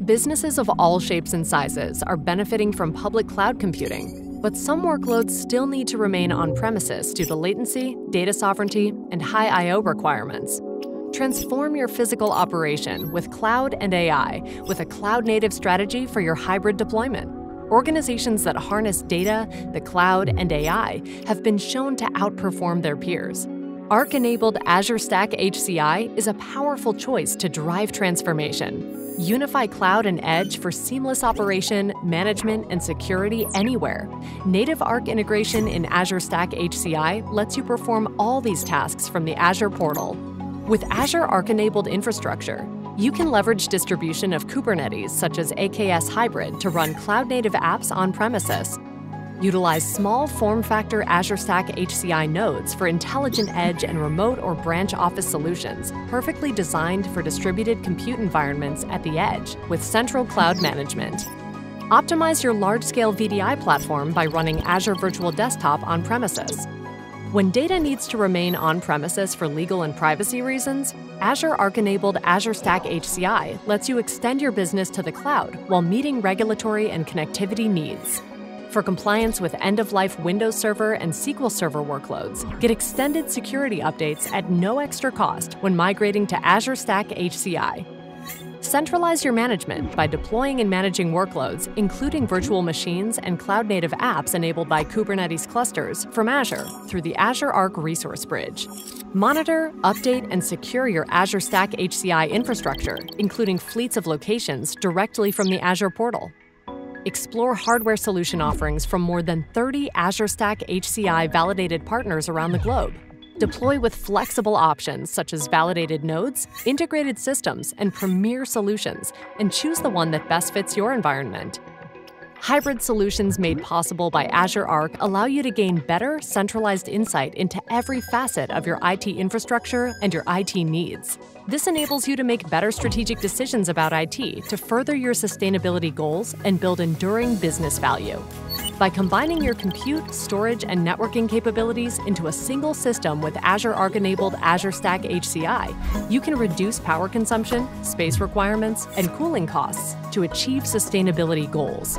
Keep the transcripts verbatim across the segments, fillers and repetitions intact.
Businesses of all shapes and sizes are benefiting from public cloud computing, but some workloads still need to remain on-premises due to latency, data sovereignty, and high I O requirements. Transform your physical operation with cloud and A I with a cloud-native strategy for your hybrid deployment. Organizations that harness data, the cloud, and A I have been shown to outperform their peers. Arc-enabled Azure Stack H C I is a powerful choice to drive transformation. Unify cloud and edge for seamless operation, management, and security anywhere. Native Arc integration in Azure Stack H C I lets you perform all these tasks from the Azure portal. With Azure Arc-enabled infrastructure, you can leverage distribution of Kubernetes such as A K S Hybrid to run cloud-native apps on-premises. Utilize small form-factor Azure Stack H C I nodes for intelligent edge and remote or branch office solutions, perfectly designed for distributed compute environments at the edge with central cloud management. Optimize your large-scale V D I platform by running Azure Virtual Desktop on-premises. When data needs to remain on-premises for legal and privacy reasons, Azure Arc-enabled Azure Stack H C I lets you extend your business to the cloud while meeting regulatory and connectivity needs. For compliance with end-of-life Windows Server and S Q L Server workloads, get extended security updates at no extra cost when migrating to Azure Stack H C I. Centralize your management by deploying and managing workloads, including virtual machines and cloud-native apps enabled by Kubernetes clusters from Azure through the Azure Arc Resource Bridge. Monitor, update, and secure your Azure Stack H C I infrastructure, including fleets of locations directly from the Azure portal. Explore hardware solution offerings from more than thirty Azure Stack H C I validated partners around the globe. Deploy with flexible options such as validated nodes, integrated systems, and premier solutions, and choose the one that best fits your environment. Hybrid solutions made possible by Azure Arc allow you to gain better, centralized insight into every facet of your I T infrastructure and your I T needs. This enables you to make better strategic decisions about I T to further your sustainability goals and build enduring business value. By combining your compute, storage, and networking capabilities into a single system with Azure Arc-enabled Azure Stack H C I, you can reduce power consumption, space requirements, and cooling costs to achieve sustainability goals.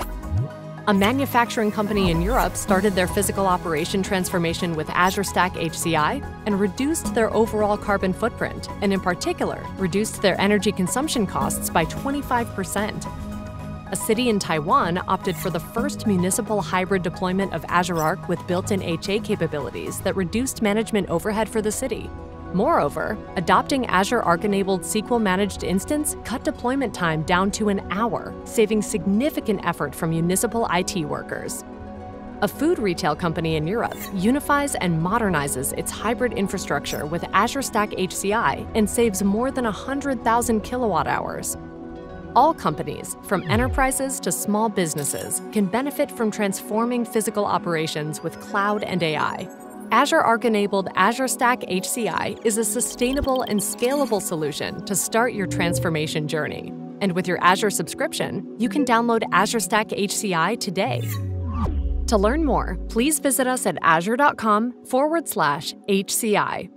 A manufacturing company in Europe started their physical operation transformation with Azure Stack H C I and reduced their overall carbon footprint, and in particular, reduced their energy consumption costs by twenty-five percent. A city in Taiwan opted for the first municipal hybrid deployment of Azure Arc with built-in H A capabilities that reduced management overhead for the city. Moreover, adopting Azure Arc-enabled S Q L-managed instance cut deployment time down to an hour, saving significant effort from municipal I T workers. A food retail company in Europe unifies and modernizes its hybrid infrastructure with Azure Stack H C I and saves more than one hundred thousand kilowatt hours. All companies, from enterprises to small businesses, can benefit from transforming physical operations with cloud and A I. Azure Arc-enabled Azure Stack H C I is a sustainable and scalable solution to start your transformation journey. And with your Azure subscription, you can download Azure Stack H C I today. To learn more, please visit us at azure.com forward slash HCI.